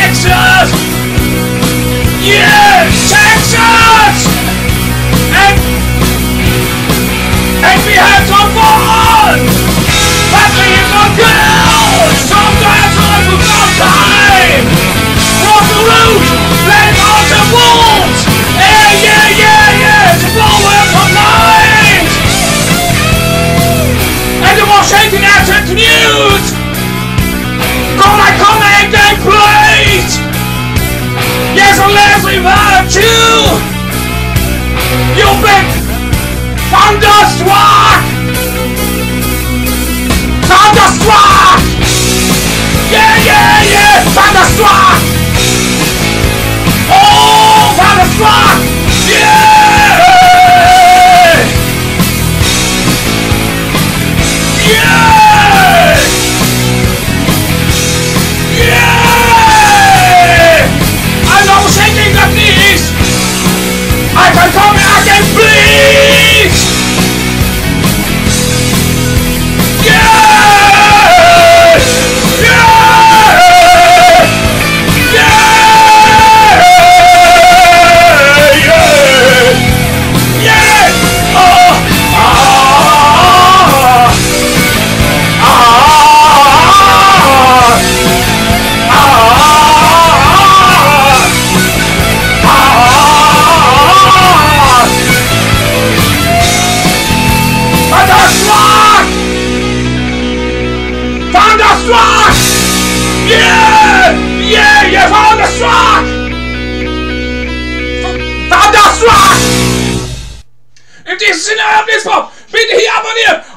Texas! Yeah, Texas! And we have some fun! Happy in the girl! Sometimes I forgot time! From the root, let out the wolves! Yeah! To blow up the lines! And the Washington accent news! Gonna command and plate! Yes, Leslie Virtue! You big thunderstruck! Thunderstruck! Yeah! Thunderstruck! Oh, Thunderstruck! Yeah! I'm not shaking the knees! I can come back and please! Thunderstruck! Im nächsten Sinne, bitte hier abonnieren!